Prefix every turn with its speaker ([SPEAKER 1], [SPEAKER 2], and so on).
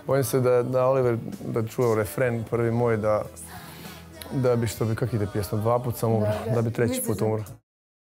[SPEAKER 1] Bojim se da Oliver da čuo refren prvi moj da bi, kak ide pjesma, 2 put sam umro, da bi 3. put umro.